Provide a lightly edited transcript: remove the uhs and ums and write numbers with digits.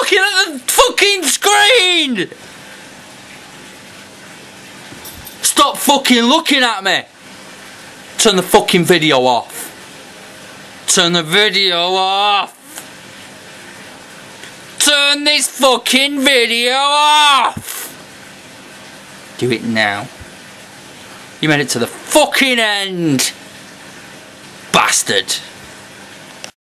looking at the fucking screen! Stop fucking looking at me! Turn the fucking video off. Turn the video off! Turn this fucking video off! Do it now. You made it to the fucking end! Bastard!